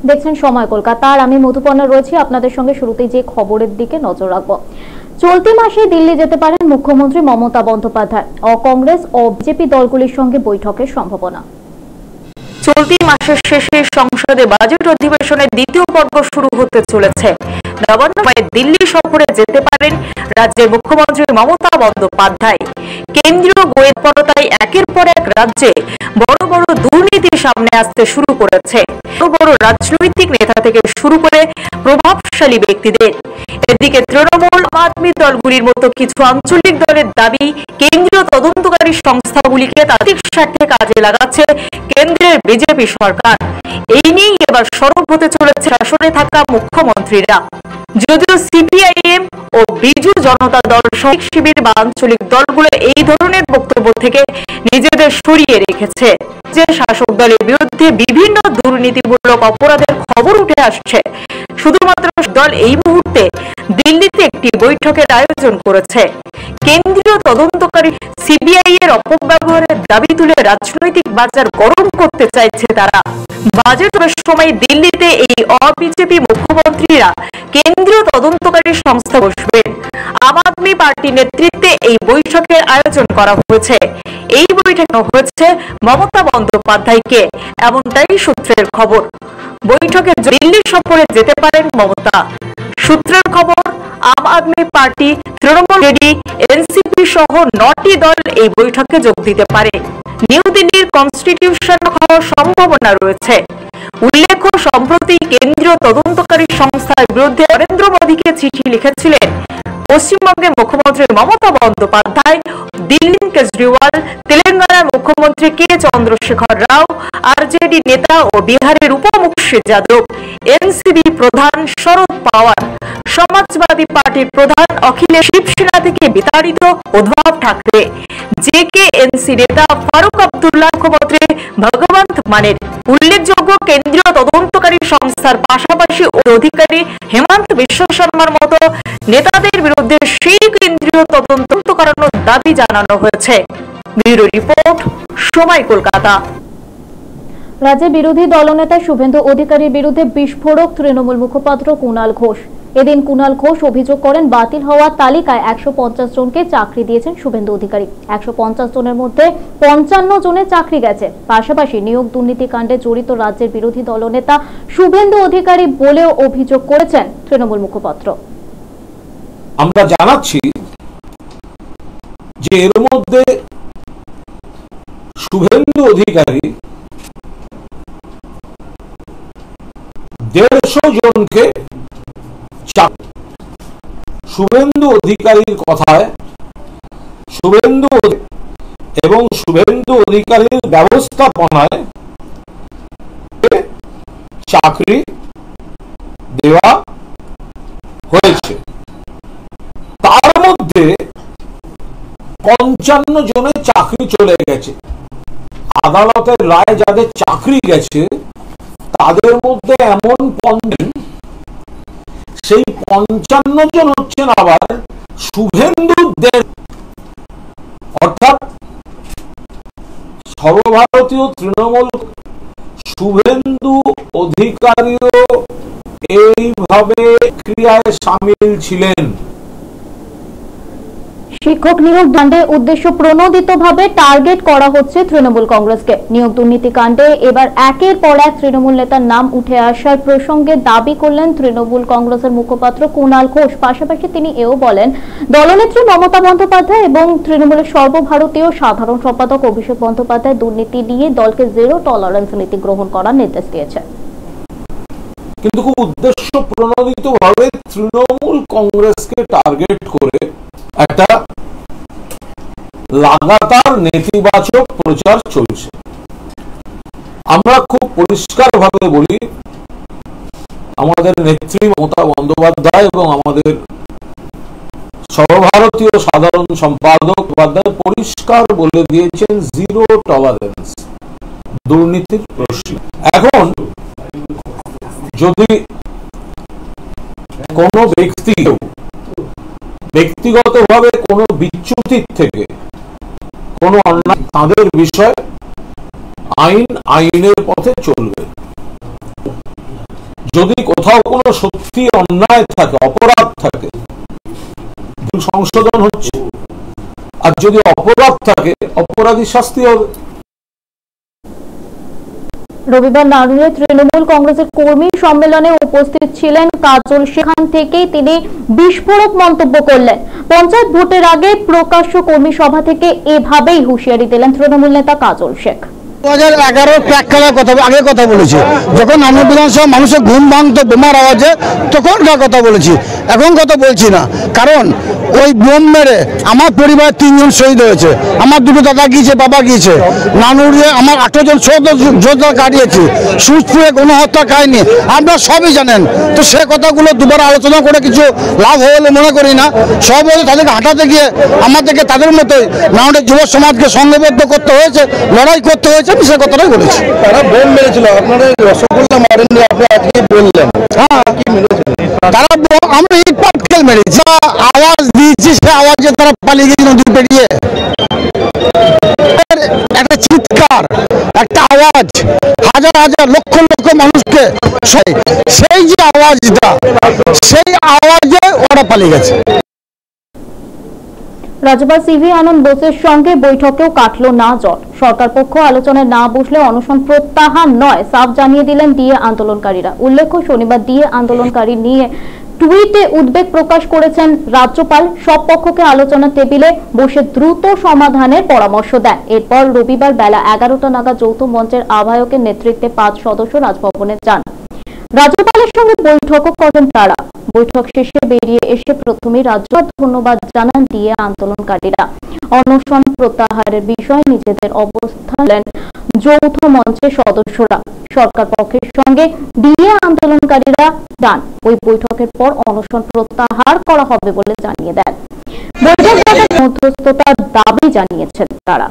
দেখছেন সময় কলকাতা আর আমি মধুপর্ণা রয়েছি আপনাদের সঙ্গে। শুরুতেই যে খবরের দিকে নজর রাখবো, চলতি মাসে দিল্লি যেতে পারেন মুখ্যমন্ত্রী মমতা বন্দ্যোপাধ্যায়। কংগ্রেস ও বিজেপি দলগুলির সঙ্গে বৈঠকের সম্ভাবনা। চলতি মাসের শেষে সংসদে বাজেট অধিবেশনের দ্বিতীয় পর্ব শুরু হতে চলেছে। নবান্নয় দিল্লি সফরে যেতে পারেন রাজ্যের মুখ্যমন্ত্রী মমতা বন্দ্যোপাধ্যায়। কেন্দ্রীয় গোয়েন্দাপরতায় একের পর এক রাজ্যে বড় বড় দুর্নীতি সামনে আসতে শুরু করেছে। বড় বড় রাজনৈতিক নেতা থেকে শুরু করে প্রভাবশালী ব্যক্তিদের। এদিকে তৃণমূল, আম আদমি দলগুলির মতো কিছু আঞ্চলিক দলের দাবি, কেন্দ্রীয় তদন্তকারী সংস্থাগুলিকে তাদের স্বার্থে কাজে লাগাচ্ছে কেন্দ্রের বিজেপি সরকার। এই নিয়েই এবার সরব হতে চলেছে শাসনে থাকা মুখ্যমন্ত্রীরা। যদিও সিপিআইএম ও বিজু জনতা দল, শ্রমিক শিবির বা আঞ্চলিক দলগুলো এই ধরনের বক্তব্য থেকে নিজেদের সরিয়ে রেখেছে। যে শাসক দলের বিরুদ্ধে বিভিন্ন দুর্নীতিমূলক অপরাধের খবর উঠে আসছে, শুধুমাত্র দল এই মুহূর্তে দিল্লিতে একটি বৈঠকের আয়োজন করেছে। কেন্দ্রীয় তদন্তকারী সিবিআই এর অপব্যবহারের দাবি তুলে রাজনৈতিক বাজার গরম করতে চাইছে তারা। বাজেটের সময় দিল্লিতে এই অবিজেপি মুখ্যমন্ত্রীরা কেন্দ্রীয় তদন্তকারী সংস্থা বসবেন। আম আদমি পার্টি নেতৃত্বে এই বৈঠকের আয়োজন করা হয়েছে। এই বৈঠক হয়েছে মমতা বন্দ্যোপাধ্যায়কে, এমনটাই সূত্রের খবর। বৈঠকে দিল্লি সফরে যেতে পারেন মমতা। সূত্রের খবর, Aam Aadmi Party, Trinamool, JD, NCP সহ 9টি দল এই বৈঠকে যোগ দিতে পারে। নিউ দিল্লির কনস্টিটিউশন হওয়ার সম্ভাবনা রয়েছে। উল্লেখ্য, সম্প্রতি কেন্দ্রীয় তদন্তকারী সংস্থার বিরুদ্ধে নরেন্দ্র মোদীকে চিঠি লিখেছিলেন পশ্চিমবঙ্গের মুখ্যমন্ত্রী মমতা বন্দ্যোপাধ্যায়, দিল্লি কেজরিওয়াল, তেলেঙ্গানার মুখ্যমন্ত্রী কে চন্দ্রশেখর রাও, আরজেডি নেতা ও বিহারের উপমুখ্যমন্ত্রী যাদব, এনসিপি প্রধান শরদ পাওয়ার, সমাজবাদী পার্টির প্রধান অখিলেশ, শিবসেনা থেকে বিতাড়িত উদ্ধব ঠাকরে, জেকেএনসি নেতা ফারুক আব্দুল্লাহ, মুখ্যমন্ত্রী ভগবন্ত মানের। উল্লেখযোগ্য, কেন্দ্রীয় তদন্তকারী সংস্থার পাশাপাশি অধিকারী হেমন্ত বিশ্ব শর্মার মতো নেতাদের বিরুদ্ধে সেই কেন্দ্রীয় তদন্ত করানোর দাবি জানানো হয়েছে। ব্যুরো রিপোর্ট, সময় কলকাতা। রাজ্যে বিরোধী দলনেতা শুভেন্দু অধিকারীর বিরুদ্ধে বিস্ফোরক তৃণমূল মুখপাত্র কুণাল ঘোষ। এদিন কুণাল ঘোষ অভিযোগ করেন, বাতিল হওয়া তালিকায় 150 জনকে চাকরি দিয়েছেন শুভেন্দু অধিকারী। 150 জনের মধ্যে 55 জনের চাকরি গেছে। পাশাপাশি নিয়োগ দুর্নীতি কাণ্ডে জড়িত রাজ্যের বিরোধী দলনেতা শুভেন্দু অধিকারী বলেও অভিযোগ করেছেন তৃণমূল মুখপাত্র। আমরা জানাচ্ছি যে এর মধ্যে শুভেন্দু অধিকারী 150 জনকে, শুভেন্দু অধিকারীর কথায় শুভেন্দু এবং শুভেন্দু অধিকারীর ব্যবস্থাপনায় চাকরি দেওয়া হয়েছে। তার মধ্যে 55 জনের চাকরি চলে গেছে। আদালতের রায় যাদের চাকরি গেছে তাদের মধ্যে এমন 50, সেই 55 জন হচ্ছেন আবার শুভেন্দুদের, অর্থাৎ সর্বভারতীয় তৃণমূল শুভেন্দু অধিকারীও এইভাবে ক্রিয়ায় সামিল ছিলেন। শিক্ষক নিয়োগ কাণ্ডে উদ্দেশ্য প্রণোদিতভাবে টার্গেট করা হচ্ছে তৃণমূল কংগ্রেসকে। নিয়োগ দুর্নীতি কাণ্ডে এবার একের পর এক তৃণমূল নেতার নাম উঠে আসার প্রসঙ্গে দাবি করলেন তৃণমূল কংগ্রেসের মুখপাত্র কুণাল ঘোষ। পাশাপাশি তিনি এও বলেন, দলনেত্রী মমতা বন্দ্যোপাধ্যায় এবং তৃণমূলের সর্বভারতীয় সাধারণ সম্পাদক অভিষেক বন্দ্যোপাধ্যায় দুর্নীতি নিয়ে দলকে জিরো টলারেন্স নীতি গ্রহণ করার নির্দেশ দিয়েছে। কিন্তু খুব উদ্দেশ্য প্রণোদিতভাবে তৃণমূল কংগ্রেসকে টার্গেট করে একটা লাগাতার নেতিবাচক প্রচার চলছে। আমরা খুব পরিষ্কারভাবে বলি, আমাদের নেত্রী মমতা বন্দ্যোপাধ্যায় এবং আমাদের সর্বভারতীয় সাধারণ সম্পাদক পরিষ্কার বলে দিয়েছেন জিরো টলারেন্স দুর্নীতির প্রশ্ন। এখন যদি কোনো ব্যক্তি ব্যক্তিগতভাবে কোনো বিচ্যুতির থেকে কোনো অন্যায়, তাদের বিষয় আইনের পথে চলবে। কোথাও কোনো সত্যি অন্যায় থাকে, অপরাধ থাকে, সংশোধন হচ্ছে। আর যদি অপরাধ থাকে, অপরাধী শাস্তি হবে। রবিবার নানুরে তৃণমূল কংগ্রেসের কর্মী সম্মেলনে উপস্থিত ছিলেন কাজল। সেখান থেকেই তিনি বিস্ফোরক মন্তব্য করলেন। পঞ্চায়েত ভোটের আগে প্রকাশ্য কর্মী সভা থেকে এভাবেই হুঁশিয়ারি দিলেন তৃণমূল নেতা কাজল শেখ। 2011 প্রাককালের কথা আগে কথা বলেছি, যখন নানুর বিধানসভা মানুষের ঘুম ভাঙতো বোমার আওয়াজে, তখনকার কথা বলেছি, এখন কথা বলছি না। কারণ ওই বোম মেরে আমার পরিবারের 3 জন শহীদ হয়েছে, আমার 2 দাদা গিয়েছে, বাবা গিয়েছে। নানুরে আমার 18 জন যোদ্ধা কাটিয়েছি, সুচপুরে কোনো হত্যা খায়নি, আপনারা সবই জানেন। তো সে কথাগুলো দুবার আলোচনা করে কিছু লাভ হবে বলে মনে করি না। সব তাদেরকে হাঁটাতে গিয়ে আমাদেরকে তাদের মতোই নানুরের যুব সমাজকে সংঘবদ্ধ করতে হয়েছে, লড়াই করতে হয়েছে। আমি সে কথাটাই বলেছি। তারা বোম মেরেছিল, আপনারা রসগোল্লা মারেননি, আপনি আজকে বললেন। হ্যাঁ, কি মেরেছিল? তারা আমরা ইট পাটকেল মেরেছি, আওয়াজ দিয়েছি, সে আওয়াজে তারা পালিয়ে গেছে নদী পেরিয়ে। একটা চিৎকার, একটা আওয়াজ, হাজার হাজার লক্ষ লক্ষ মানুষকে, সেই যে আওয়াজটা, সেই আওয়াজে ওরা পালিয়ে গেছে। রাজ্যপাল সিভি আনন্দ বোসের সঙ্গে বৈঠকেও কাটলো না জট। সরকার পক্ষ আলোচনায় না বসলে অনশন প্রত্যাহার নয়, সাফ জানিয়ে দিলেন ডিএ আন্দোলনকারীরা। উল্লেখ্য, শনিবার ডিএ আন্দোলনকারী নিয়ে টুইটে উদ্বেগ প্রকাশ করেছেন রাজ্যপাল। সব পক্ষকে আলোচনা টেবিলে বসে দ্রুত সমাধানের পরামর্শ দেন। এরপর রবিবার বেলা 11টা নাগাদ যৌথ মঞ্চের আহ্বায়কের নেতৃত্বে 5 সদস্য রাজভবনে যান। রাজ্যপালের সঙ্গে বৈঠকও করেন তারা। বৈঠক শেষে বেরিয়ে এসে প্রথমেই রাজ্যপাল ধন্যবাদ জানান ডিএ আন্দোলনকারীরা। অনশন প্রত্যাহারের বিষয়ে নিজেদের অবস্থান নেন যৌথ মঞ্চের সদস্যরা। সরকার পক্ষের সঙ্গে ডিএ আন্দোলনকারীরা যান। ওই বৈঠকের পর অনশন প্রত্যাহার করা হবে বলে জানিয়ে দেন। বৈঠকে মধ্যস্থতার দাবি জানিয়েছেন তারা।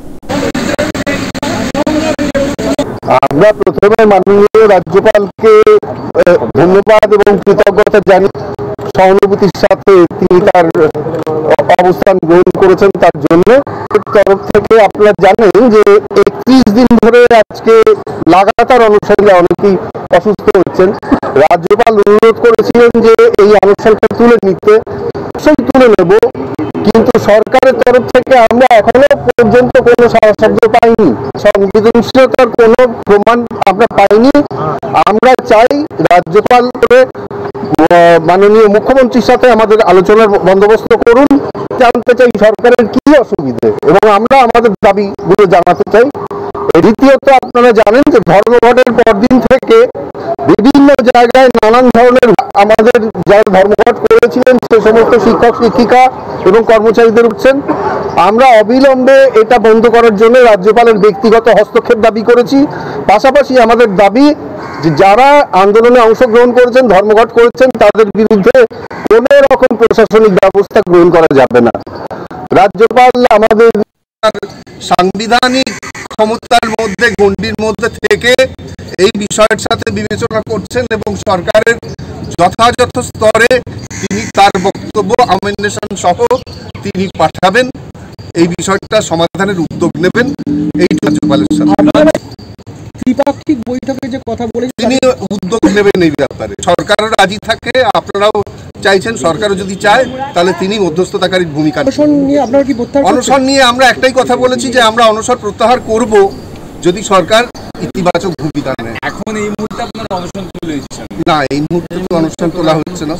আমরা প্রথমে মাননীয় রাজ্যপালকে ধন্যবাদ এবং কৃতজ্ঞতা জানি, সহানুভূতির সাথে তিনি তার অবস্থান গ্রহণ করেছেন তার জন্য। তরফ থেকে আপনারা জানেন যে 31 দিন ধরে আজকে লাগাতার অনশনে অনেকেই অসুস্থ হচ্ছেন। রাজ্যপাল অনুরোধ করেছিলেন যে এই অনশনটা তুলে নিতে, সেই তুলে নেব, কিন্তু সরকারের তরফ থেকে আমরা এখনো পর্যন্ত কোনো শব্দ পাইনি, সংবেদনশীলতার কোনো প্রমাণ আমরা পাইনি। আমরা চাই রাজ্যপাল মাননীয় মুখ্যমন্ত্রীর সাথে আমাদের আলোচনার বন্দোবস্ত করুন। জানতে চাই সরকারের কি অসুবিধে এবং আমরা আমাদের দাবিগুলো জানাতে চাই। দ্বিতীয়ত, আপনারা জানেন যে ধর্মঘটের পরদিন থেকে বিভিন্ন জায়গায় নানান ধরনের আমাদের যারা ধর্মঘট করেছিলেন সে সমস্ত শিক্ষক শিক্ষিকা এবং কর্মচারীদের উঠছেন। আমরা অবিলম্বে এটা বন্ধ করার জন্য রাজ্যপালের ব্যক্তিগত হস্তক্ষেপ দাবি করেছি। পাশাপাশি আমাদের দাবি যে যারা আন্দোলনে অংশগ্রহণ করেছেন, ধর্মঘট করেছেন, তাদের বিরুদ্ধে কোনো রকম প্রশাসনিক ব্যবস্থা গ্রহণ করা যাবে না। রাজ্যপাল আমাদের সাংবিধানিক ক্ষমতার মধ্যে, গণ্ডির মধ্যে থেকে এই বিষয়ের সাথে বিবেচনা করছেন এবং সরকারের যথাযথ স্তরে তিনি তার বক্তব্য অ্যামেন্ডেশন সহ তিনি পাঠাবেন, এই বিষয়টা সমাধানের উদ্যোগ নেবেন। এই রাজ্যপালের সাথে ত্রিপাক্ষিক বৈঠকে যে কথা বলেছেন তিনি উদ্যোগ নেবেন এই ব্যাপারে। সরকার রাজি থাকে, আপনারাও চাইছেন, সরকারও যদি চায় তাহলে তিনি মধ্যস্থতাকারীর ভূমিকা। অনশন নিয়ে আমরা একটাই কথা বলেছি যে আমরা অনশন প্রত্যাহার করব যদি সরকার ইতিবাচক ভূমিকা নেয়। এখন এই মুহূর্তে আপনারা অনশন তুলেছেন? না, এই মুহূর্তে অনশন তোলা হচ্ছে না।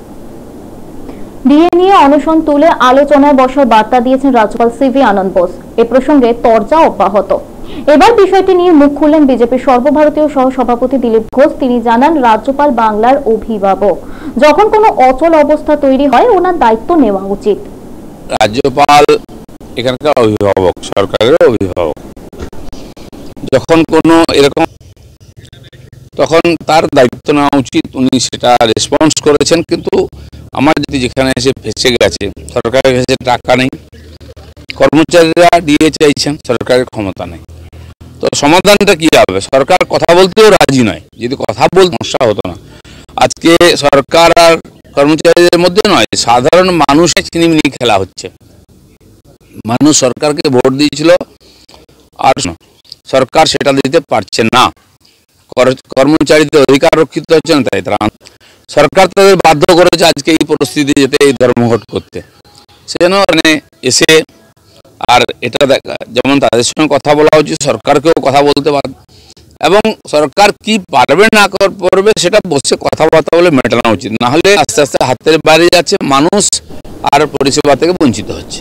ডিএ নিয়ে অনশন তুলে আলোচনায় বসার বার্তা দিয়েছেন রাজ্যপাল সিভি আনন্দ বোস। এ প্রসঙ্গে চর্চা অব্যাহত। এবার বিষয়টি নিয়ে মুখ খুললেন বিজেপির সর্বভারতীয় সহ সভাপতি দিলীপ ঘোষ। তিনি জানান, রাজ্যপাল বাংলার অভিভাবক, যখন কোনো অচল অবস্থা তৈরি হয় ওনার দায়িত্ব নেওয়া উচিত। রাজ্যপাল এখানকার অভিভাবক, সরকারের অভিভাবক। যখন কোনো এরকম, তখন তার দায়িত্ব নেওয়া উচিত। উনি সেটা রেসপন্স করেছেন, কিন্তু আমার যদি যেখানে এসে ফেসে গেছে, সরকারের কাছে টাকা নেই, কর্মচারীরা ডিএ চাইছেন, সরকারের ক্ষমতা নেই, তো সমাধানটা কি হবে? সরকার কথা বলতেও রাজি নয়। যদি কথা বলতে সমস্যা হতো না। আজকে সরকার আর কর্মচারীদের মধ্যে নয়, সাধারণ মানুষের ছিনিমিনি খেলা হচ্ছে। মানুষ সরকারকে ভোট দিয়েছিল, আর সরকার সেটা দিতে পারছে না। কর্মচারীদের অধিকার রক্ষিত হচ্ছে না, তাই তারা সরকার তাদের বাধ্য করেছে আজকে এই পরিস্থিতি যেতে, এই ধর্মঘট করতে। সেজন্য এসে আর এটা দেখা, যেমন তাদের সঙ্গে কথা বলা উচিত, সরকারকেও কথা বলতে পারে, এবং সরকার কি পারবে না করবে সেটা বসে কথাবার্তা বলে মেটানো উচিত। না হলে আস্তে আস্তে হাতের বাইরে যাচ্ছে, মানুষ আর পরিষেবা থেকে বঞ্চিত হচ্ছে।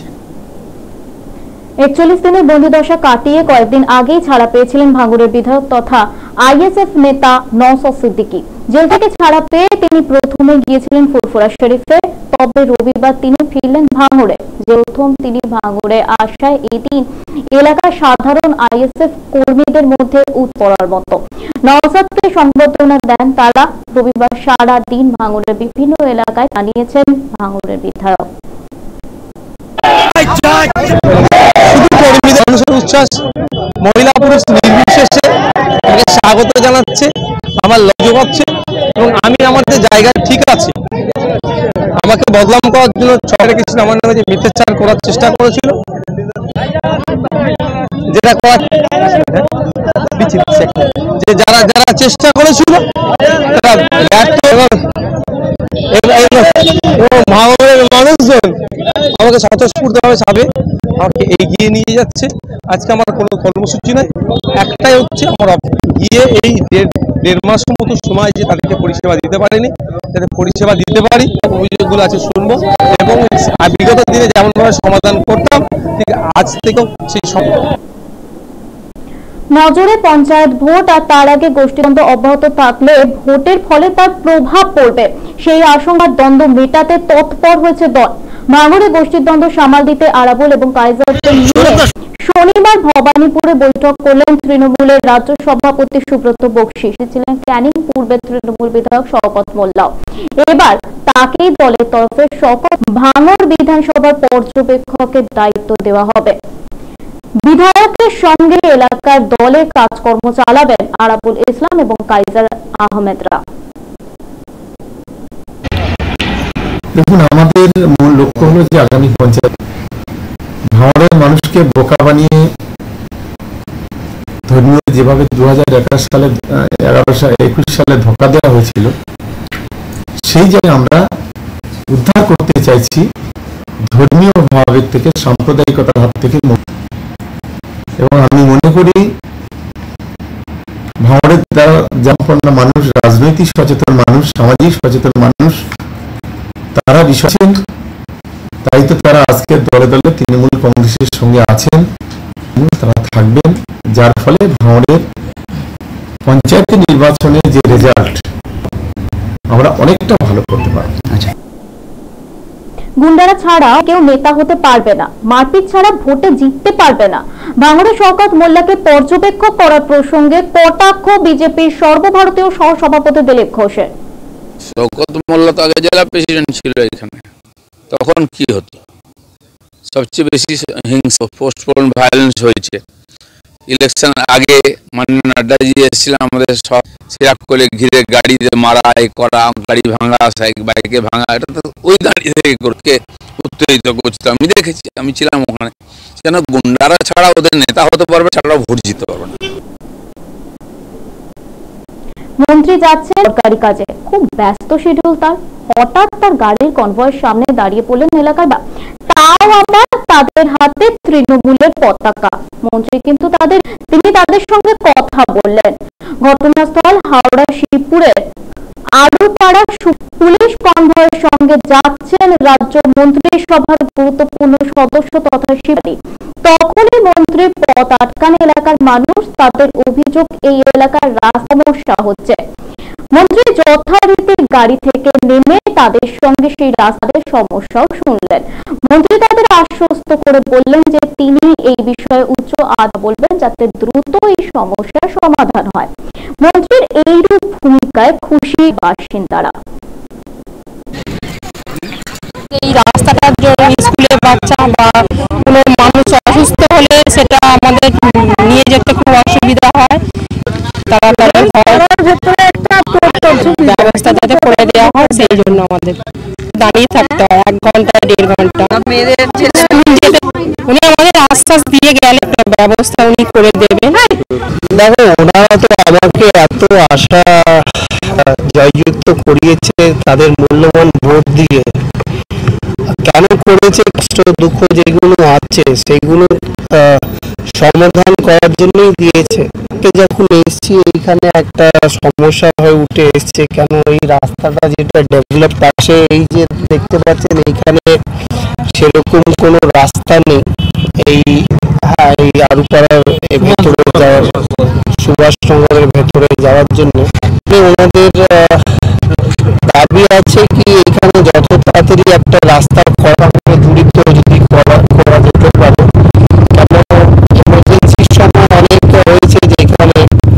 41 দিনের বন্দিদশা কাটিয়ে কয়েকদিন আগেই ছাড়া পেয়েছিলেন ভাঙড়ের বিধায়ক তথা আইএসএফ নেতা নওশাদ সিদ্দিকী। জেল থেকে ছাড়া পেয়ে তিনি প্রথমে গিয়েছিলেন ফুরফুরা শরীফে, তবে রবিবার তিনি ফিরলেন ভাঙড়ে। প্রথম তিনি ভাঙড়ে আসায় এদিন এলাকার সাধারণ আইএসএফ কর্মীদের মধ্যে উৎপড়ার মতো। নওশাদকে সংবর্ধনা দেন তারা। রবিবার সারা দিন ভাঙড়ের বিভিন্ন এলাকায় জানিয়েছেন ভাঙড়ের বিধায়ক। মানুষের উচ্ছ্বাস, মহিলা পুরুষ নির্বিশেষে তাকে স্বাগত জানাচ্ছে, আমার লজ্জা পাচ্ছে, এবং আমি আমাদের জায়গায় ঠিক আছে। আমাকে বদনাম করার জন্য ছড়ে রেখেছিল, আমার নামে যে মিথ্যাচার করার চেষ্টা করেছিল, যেটা করার যে যারা যারা চেষ্টা করেছিল তারা ব্যর্থ, এবং ভাঙড়ের মানুষজন আমাকে স্বতঃস্ফূর্তভাবে আমাকে এগিয়ে নিয়ে যাচ্ছে। আজকে আমার কোনো কর্মসূচি নাই, একটাই হচ্ছে আমার গিয়ে এই দেড় মাসের মতো সময় যে তাদেরকে পরিষেবা দিতে পারিনি, যাতে পরিষেবা দিতে পারি, অভিযোগগুলো আছে শুনবো, এবং বিগত দিনে যেমনভাবে সমাধান করতাম ঠিক আজ থেকেও সেই নজরে পঞ্চায়েত ভোট আর তার আগে গোষ্ঠীদ্বন্দ্ব অব্যাহত থাকলে ভোটের ফলে তার প্রভাব পড়বে, সেই আশঙ্কার দ্বন্দ্ব মেটাতে তৎপর হয়েছে দল। ভাঙড়ে গোষ্ঠীদ্বন্দ্ব সামাল দিতে আরাবুল এবং কাইজারকে নিয়ে শনিবার ভবানীপুরে বৈঠক করলেন তৃণমূলের রাজ্য সভাপতি সুব্রত বক্সী। ছিলেন ক্যানিং পূর্বের তৃণমূল বিধায়ক শওকত মোল্লাও। এবার তাকেই দলের তরফে শওকত ভাঙড় বিধানসভার পর্যবেক্ষকের দায়িত্ব দেওয়া হবে। বিধায়কের সঙ্গে এলাকার দলের কাজকর্ম চালাবেন আরাবুল ইসলাম এবং কাইজার আহমেদরা। দেখুন, আমাদের মূল লক্ষ্য হলো যে আগামী পঞ্চায়েত ভাঙড়ের মানুষকে বোকা বানিয়ে ধর্মীয় যেভাবে 2011 সালে 21 সালে ধোঁকা দেওয়া হয়েছিল, সেই জায়গায় আমরা উদ্ধার করতে চাইছি ধর্মীয় ভাবের থেকে, সাম্প্রদায়িকতার হাত থেকে মুক্ত। এবং আমি মনে করি ভাঙড়ের দ্বারা সম্পন্ন মানুষ, রাজনৈতিক সচেতন মানুষ, সামাজিক সচেতন মানুষ, তারা বিষয়, তাই তো তারা আজকে দলে দলে তৃণমূল কংগ্রেসের সঙ্গে আছেন এবং তারা থাকবেন, যার ফলে ভাঙড়ের পঞ্চায়েত নির্বাচনের যে রেজাল্ট আমরা অনেকটা ভালো করতে পারব। গুন্ডারা ছাড়া কেউ নেতা হতে পারবে না, মারপিট ছাড়া ভোটে জিততে পারবে না। ভাঙড়ে শওকত মোল্লাকে পর্যবেক্ষক করার প্রসঙ্গে কটাক্ষ বিজেপির সর্বভারতীয় সহসভাপতি দিলীপ ঘোষের। শওকত মোল্লা তো আগে জেলা প্রেসিডেন্ট ছিল এখানে, তখন কি হতো? সবচেয়ে বেশি হিংসা, পোস্টপোন ভায়োলেন্স হয়েছে। ইলেকশন আগে মাননীয় নাড্ডাজি এসেছিলেন, আমাদের সব সিরাপ করে ঘিরে গাড়িতে মারা, করা, গাড়ি ভাঙা, বাইকে ভাঙা, এটা তো ওই গাড়ি থেকে করকে উত্তেজিত করছিল। আমি দেখেছি, আমি ছিলাম ওখানে। কেন গুন্ডারা ছাড়া ওদের নেতা হতে পারবে, ছাড়া ভোট জিততে পারবে না। মন্ত্রী যাচ্ছে সরকারি কাজে, খুব ব্যস্ত শিডিউল তার। হঠাৎ তার গাড়ির কনভয়ের সামনে দাঁড়িয়ে পড়লেন এলাকার, তাও আবার তাদের হাতে তৃণমূলের পতাকা। মন্ত্রী কিন্তু তিনি তাদের সঙ্গে কথা বললেন। ঘটনাস্থল হাওড়া শিবপুরের আড়ুপাড়া। পুলিশ কনভয়ের সঙ্গে যাচ্ছেন রাজ্য মন্ত্রিসভার গুরুত্বপূর্ণ সদস্য তথা শিবানী। তখনই মন্ত্রীর পথ আটকান এলাকার মানুষ। তাদের অভিযোগ এই এলাকার রাস্তা সমস্যা হচ্ছে। মন্ত্রী যথারীতি গাড়ি থেকে নেমে তাদের সঙ্গে সেই রাস্তার সমস্যাও শুনলেন। মন্ত্রী তাদের আশ্বস্ত করে বললেন যে তিনি এই বিষয়ে উচ্চ আদালতে বলবেন, যাতে দ্রুত এই সমস্যার সমাধান হয়। মন্ত্রীর এইরূপ ভূমিকায় খুশি বাসিন্দারা। এই রাস্তাটার জন্য স্কুলের বাচ্চা বা কোনো মানুষ অসুস্থ হলে সেটা আমাদের নিয়ে যেতে খুব অসুবিধা হয়। তাড়াতাড়ি ব্যবস্থা যাতে করে দেওয়া হয়, সেই জন্য আমাদের দাঁড়িয়ে থাকতে হয় 1 ঘন্টা 1.5 ঘন্টা। উনি আমাদের আশ্বাস দিয়ে গেলে ব্যবস্থা উনি করে দেবেন। দেখো, ওনারা তো আমাকে এত আশা জয়যুক্ত করিয়েছে তাদের মূল্যবান ভোট দিয়ে। কেন করেছে, কষ্ট দুঃখ যেগুলো আছে সেগুলো সমাধান করার জন্যই দিয়েছে। যখন এসছি এইখানে একটা সমস্যা হয়ে উঠে এসছে, কেন এই রাস্তাটা যেটা ডেভেলপ পাশে এই যে দেখতে পাচ্ছেন এইখানে সেরকম কোনো রাস্তা নেই। এই আরুপাড়ার ভেতরে যাওয়ার, সুভাষনগরের ভেতরে যাওয়ার জন্য ওনাদের দাবি আছে কি এখানে যত তাড়াতাড়ি একটা রাস্তা করা দূরিত যদি করা যেতে পারে। কেন এমার্জেন্সির সময় অনেক হয়েছে যে এখানে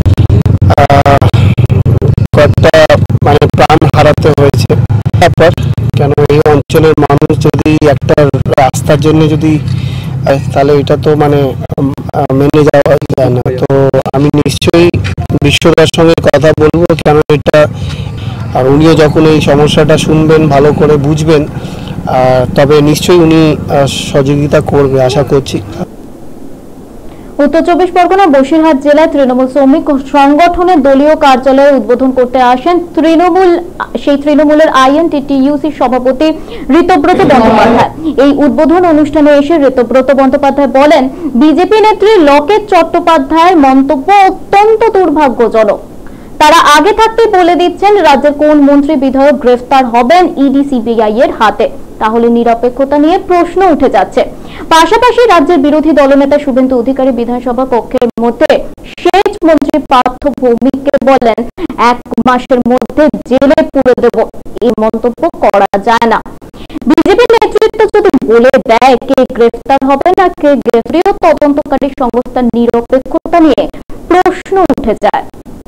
কয়েকটা মানে প্রাণ হারাতে হয়েছে। তারপর কেন এই অঞ্চলের মানুষ যদি একটা রাস্তার জন্য যদি, তাহলে এটা তো মানে মেনে যাওয়া যায় না। তো আমি নিশ্চয়ই বিশ্বদার সঙ্গে কথা বলবো, কেন এটা আর উনিও যখন এই সমস্যাটা শুনবেন ভালো করে বুঝবেন, তবে নিশ্চয়ই উনি সহযোগিতা করবে আশা করছি। উত্তর চব্বিশ পরগনা বসিরহাট জেলায় তৃণমূল শ্রমিক সংগঠনের দলীয় কার্যালয় উদ্বোধন করতে আসেন তৃণমূলের INTTUC সভাপতি ঋতব্রত বন্দ্যোপাধ্যায়। এই উদ্বোধন অনুষ্ঠানে এসে ঋতব্রত বন্দ্যোপাধ্যায় বলেন, বিজেপি নেত্রী লকেট চট্টোপাধ্যায়ের মন্তব্য অত্যন্ত দুর্ভাগ্যজনক। তারা আগে থাকতেই বলে দিচ্ছেন রাজ্যের কোন মন্ত্রী বিধায়ক গ্রেফতার হবেন ED CBI এর হাতে। তাহলে নিরপেক্ষতা নিয়ে প্রশ্ন উঠে যাচ্ছে। পাশাপাশি রাজ্যের বিরোধী দলনেতা শুভেন্দু অধিকারী বিধানসভা কক্ষের মধ্যে সেচ মন্ত্রী পার্থ ভৌমিককে বলেন, 1 মাসের মধ্যে জেলে পুরে দেব। এই মন্তব্য করা যায় না। বিজেপি নেতৃত্ব যদি বলে দেয় কে গ্রেফতার হবে না কে গ্রেফতার, তদন্তকারী সংস্থার নিরপেক্ষতা নিয়ে প্রশ্ন উঠে যায়।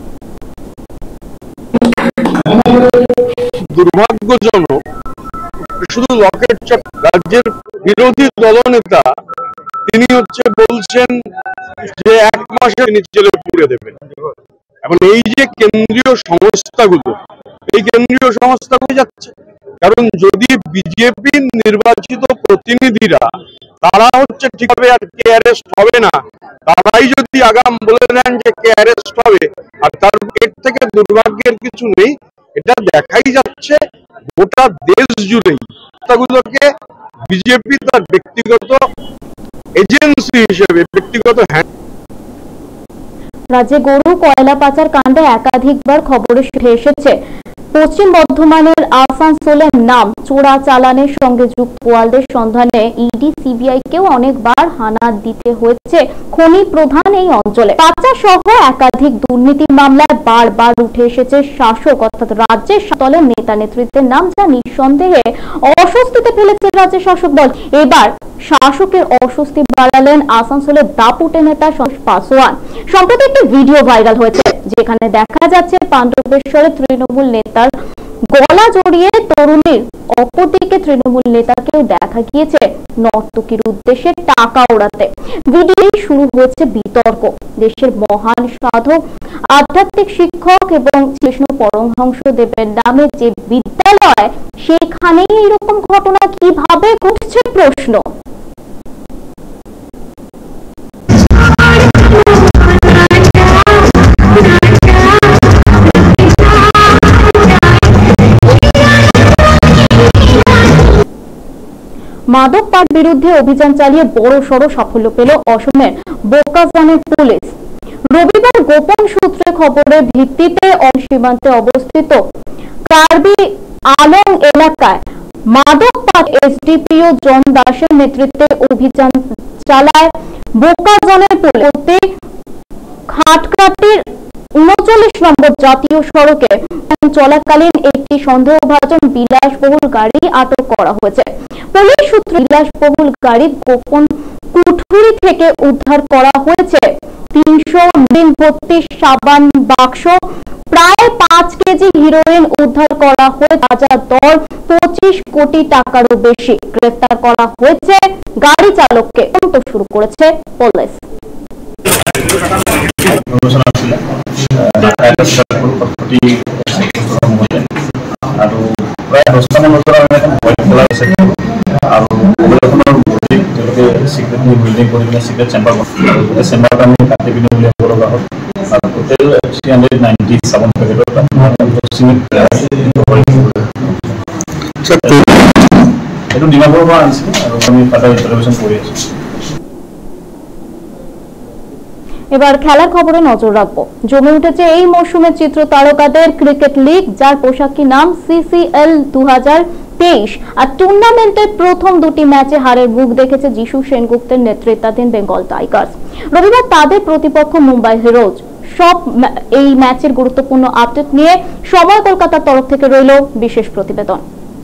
দুর্ভাগ্যজনক, শুধু লকেট রাজ্যের বিরোধী দলনেতা তিনি বলছেন যে 1 মাসে জেলে পুরে দেবেন। এখন এই যে কেন্দ্রীয় সংস্থাগুলো, এই কেন্দ্রীয় সংস্থাগুলো যাচ্ছে, কারণ যদি বিজেপি নির্বাচিত প্রতিনিধিরা তারা ঠিকভাবে আর কে অ্যারেস্ট হবে না, তারাই যদি আগাম বলে দেন যে কে অ্যারেস্ট হবে, আর তার এর থেকে দুর্ভাগ্যের কিছু নেই। এটা দেখাই যাচ্ছে গোটা দেশ জুড়েই তাগুলোকে বিজেপি তার ব্যক্তিগত এজেন্সি হিসেবে ব্যক্তিগত রাজ্যে গরু কয়লা পাচার কাণ্ডে একাধিকবার খবরে উঠে এসেছে পশ্চিম বর্ধমানের আসানসোলের নাম চোরা চালানের সঙ্গে যুক্ত গোয়ালদের সন্ধানে ED CBI কেও অনেকবার হানা দিতে হয়েছে খনি প্রধান এই অঞ্চলে। পাচার সহ একাধিক দুর্নীতি মামলায় বারবার উঠে এসেছে শাসক অর্থাৎ রাজ্যের দলের নেতা নেতৃত্বের নাম, যা নিঃসন্দেহে অস্বস্তিতে ফেলেছে রাজ্যের শাসক দল। এবার শাসকের অস্বস্তি বাড়ালেন আসানসোলের দাপুটে নেতা সন্তোষ পাসোয়ান। সম্প্রতি একটি ভিডিও ভাইরাল হয়েছে যেখানে দেখা যাচ্ছে পাণ্ডবেশ্বরের তৃণমূল নেতার গলা জড়িয়ে তরুণীর, অপরদিকে তৃণমূল নেতাকেও দেখা গিয়েছে নর্তকীর উদ্দেশ্যে টাকা ওড়াতে। ভিডিও শুরু হয়েছে বিতর্ক। দেশের মহান সাধক, আধ্যাত্মিক শিক্ষক এবং কৃষ্ণ পরমহংস দেবের নামে যে বিদ্যালয়, সেখানেই এরকম ঘটনা কিভাবে ঘটছে প্রশ্ন। মাদক পাট বিরুদ্ধে অভিযান চালিয়ে বড়সড় সাফল্য পেল অসমের বোকাজানের পুলিশ। রবিবার গোপন সূত্রে খবরের ভিত্তিতে সীমান্তে অবস্থিত কার্বি আলং এলাকায় মাদক পাট SDPO জন দাসের নেতৃত্বে অভিযান চালায় বোকাজানের পুলিশ। খাটকাটির 39 নম্বর জাতীয় সড়কে চলাকালীন একটি সন্দেহভাজন বিলাসবহুল গাড়ি আটক করা হয়েছে। পুলিশ সূত্রে বিলাসবহুল গাড়ি গোপন কুঠুরি থেকে উদ্ধার করা হয়েছে 300 দিন ভর্তি সাবান বাক্স, প্রায় 5 কেজি হিরোইন উদ্ধার করা হয়ে বাজার দর 25 কোটি টাকারও বেশি। গ্রেফতার করা হয়েছে গাড়ি চালককে। তদন্ত শুরু করেছে পুলিশ। আৰু প্ৰায় 10টামান বছৰ মোবাইল খোলা আছে আৰু মোবাইলখনৰ তেওঁলোকে চিক্ৰেট বিল্ডিং কৰি কিনে চিক্ৰেট চেম্বাৰ চেম্বাৰটো আমি কাটি পিনি উলিয়াব লগা হ'ল। আৰু টোটেল 397 প্যাকেট অ্যাপ্রক্সিমেট একটু ডিমাপুর পৰা আনিছে আৰু আমি ফাটাৰ ইনফরমেশন কৰি আছো। এবার খেলার খবরে নজর রাখবো। জমে উঠেছে এই মৌসুমের চিত্র তারকাদের ক্রিকেট লিগ, যার পোশাকি নাম CCL 2023। আর টুর্নামেন্টের প্রথম দুটি ম্যাচে হারের মুখ দেখেছে যিশু সেনগুপ্তের নেতৃত্বাধীন বেঙ্গল টাইগার্স। রবিবার তাদের প্রতিপক্ষ মুম্বাই হিরোজ। সব এই ম্যাচের গুরুত্বপূর্ণ আপডেট নিয়ে সময় কলকাতার তরফ থেকে রইল বিশেষ প্রতিবেদন।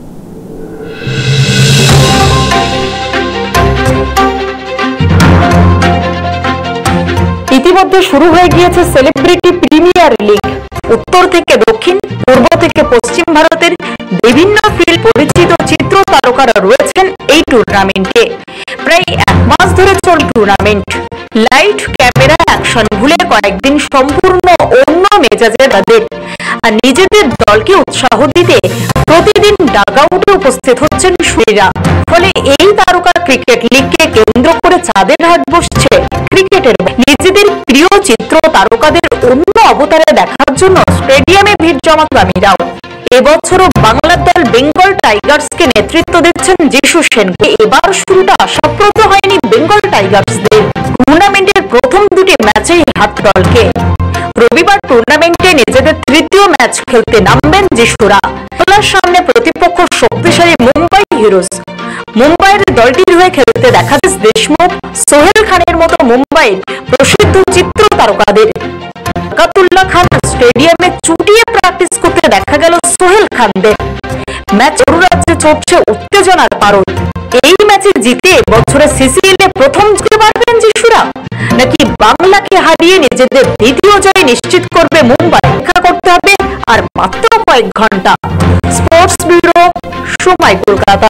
ইতিমধ্যে শুরু হয়ে গিয়েছে সেলিব্রিটি প্রিমিয়ার লিগ। উত্তর থেকে দক্ষিণ, পূর্ব থেকে পশ্চিম ভারতের বিভিন্ন ফিল্ড পরিচিত চিত্র তারকারা রয়েছেন এই টুর্নামেন্টে। প্রায় এক মাস ধরে চলে টুর্নামেন্ট। লাইট, ক্যামেরা, অ্যাকশন ভুলে কয়েকদিন সম্পূর্ণ অন্য মেজাজে তাদের আর নিজেদের দলকে উৎসাহ দিতে প্রতিদিন ডাগআউটে উপস্থিত হচ্ছেন সুইরা। ফলে এই তারকা ক্রিকেট লিগকে কেন্দ্র করে চাঁদের হাট বসছে ক্রিকেটের। নিজেদের প্রিয় চিত্র তারকাদের অন্য অবতারে দেখার জন্য স্টেডিয়ামে ভিড় জমাকামীরাও। এবছরও বাংলার দল বেঙ্গল টাইগার্সকে নেতৃত্ব দিচ্ছেন যিশু সেন। এবার শুরুটা আশাপ্রদ হয়নি বেঙ্গল টাইগার্সদের। টুর্নামেন্টের প্রথম দুটি ম্যাচেই হাত দলকে। রবিবার টুর্নামেন্টে নিজেদের তৃতীয় ম্যাচ খেলতে নামবেন যিশুরা। খেলার সামনে প্রতিপক্ষ শক্তিশালী মুম্বাই হিরোজ। মুম্বাইয়ের দলটির হয়ে খেলতে দেখা যায় দেশমুখ, সোহেল খানের মতো মুম্বাইয়ের প্রসিদ্ধ চিত্র তারকাদের। বরকতুল্লাহ খান স্টেডিয়ামে চুটিয়ে প্র্যাকটিস করতে দেখা গেল সোহেল খানদের। ম্যাচ রাজ্যে চড়ছে উত্তেজনার পারদ। এই ম্যাচে জিতে বছরে CCL এ প্রথম জিততে পারবেন যিশুরা, নাকি বাংলাকে হারিয়ে নিজেদের দ্বিতীয় জয় নিশ্চিত করবে মুম্বাই? দেখা করতে হবে আর মাত্র কয়েক ঘন্টা। স্পোর্টস ব্যুরো, সময় কলকাতা।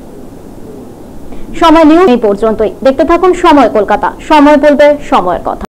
সময় নিউজ এই পর্যন্তই। দেখতে থাকুন সময় কলকাতা। সময় বলবে সময়ের কথা।